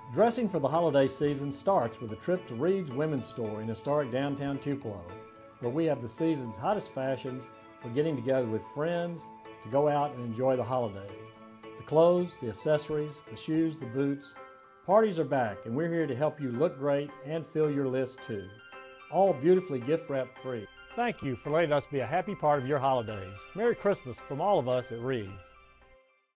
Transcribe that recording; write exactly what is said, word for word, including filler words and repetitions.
Dressing for the holiday season starts with a trip to Reed's Women's Store in historic downtown Tupelo, where we have the season's hottest fashions for getting together with friends to go out and enjoy the holidays. The clothes, the accessories, the shoes, the boots. Parties are back, and we're here to help you look great and fill your list too. All beautifully gift wrap free. Thank you for letting us be a happy part of your holidays. Merry Christmas from all of us at Reed's.